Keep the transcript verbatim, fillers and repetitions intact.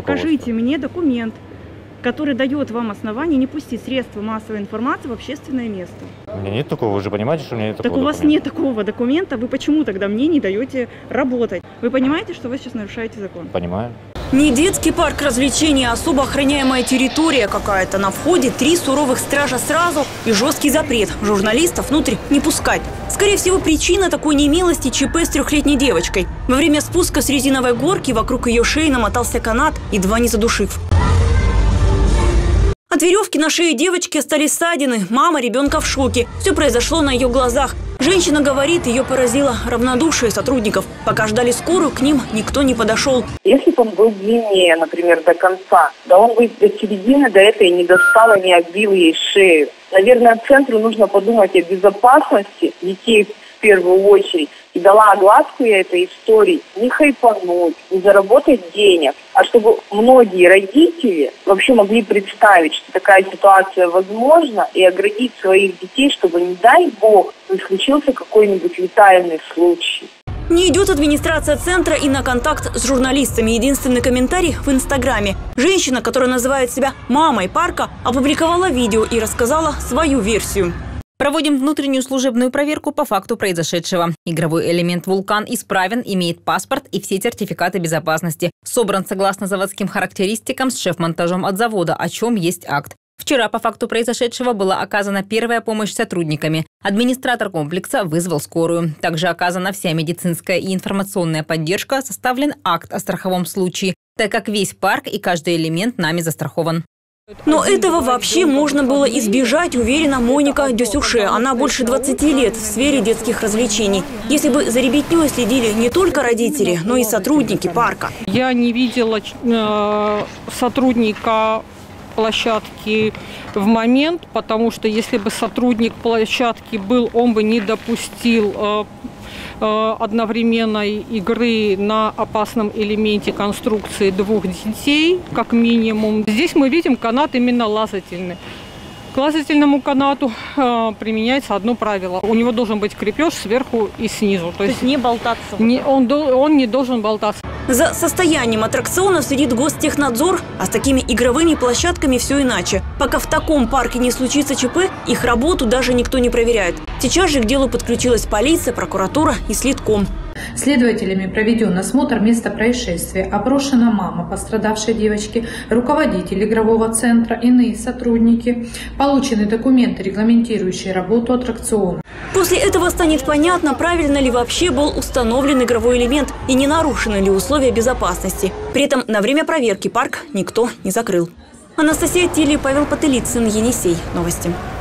Покажите мне документ, который дает вам основание не пустить средства массовой информации в общественное место. У меня нет такого, вы же понимаете, что у меня нет такого Так у вас документа. нет такого документа, вы почему тогда мне не даете работать? Вы понимаете, что вы сейчас нарушаете закон? Понимаю. Не детский парк развлечений, а особо охраняемая территория какая-то. На входе три суровых стража сразу и жесткий запрет журналистов внутрь не пускать. Скорее всего, причина такой немилости – ЧП с трехлетней девочкой. Во время спуска с резиновой горки вокруг ее шеи намотался канат, едва не задушив. От веревки на шее девочки остались ссадины. Мама ребенка в шоке. Все произошло на ее глазах. Женщина говорит, ее поразило равнодушие сотрудников. Пока ждали скорую, к ним никто не подошел. Если бы он был длиннее, например, до конца, да он бы до середины, до этой не достал и не обвил ей шею. Наверное, центру нужно подумать о безопасности детей в первую очередь. И дала огласку я этой истории не хайпануть, не заработать денег, а чтобы многие родители вообще могли представить, что такая ситуация возможна, и оградить своих детей, чтобы, не дай бог, не случился какой-нибудь летальный случай. Не идет администрация центра и на контакт с журналистами. Единственный комментарий в Инстаграме. Женщина, которая называет себя мамой парка, опубликовала видео и рассказала свою версию. Проводим внутреннюю служебную проверку по факту произошедшего. Игровой элемент «Вулкан» исправен, имеет паспорт и все сертификаты безопасности. Собран согласно заводским характеристикам с шеф-монтажом от завода, о чем есть акт. Вчера по факту произошедшего была оказана первая помощь сотрудниками. Администратор комплекса вызвал скорую. Также оказана вся медицинская и информационная поддержка, составлен акт о страховом случае, так как весь парк и каждый элемент нами застрахован. Но этого вообще можно было избежать, уверена Моника Дюсюше. Она больше двадцати лет в сфере детских развлечений. Если бы за ребятней следили не только родители, но и сотрудники парка. Я не видела э, сотрудника площадки в момент, потому что если бы сотрудник площадки был, он бы не допустил э, э, одновременной игры на опасном элементе конструкции двух детей, как минимум. Здесь мы видим канат именно лазательный. К лазательному канату э, применяется одно правило. У него должен быть крепеж сверху и снизу. То, То есть не болтаться. Не, он, он не должен болтаться. За состоянием аттракционов следит Гостехнадзор, а с такими игровыми площадками все иначе. Пока в таком парке не случится ЧП, их работу даже никто не проверяет. Сейчас же к делу подключилась полиция, прокуратура и следком. Следователями проведен осмотр места происшествия. Опрошена мама пострадавшей девочки, руководитель игрового центра, иные сотрудники. Получены документы, регламентирующие работу аттракциона. После этого станет понятно, правильно ли вообще был установлен игровой элемент и не нарушены ли условия безопасности. При этом на время проверки парк никто не закрыл. Анастасия Тилли, Павел Потылицын, Енисей. Новости.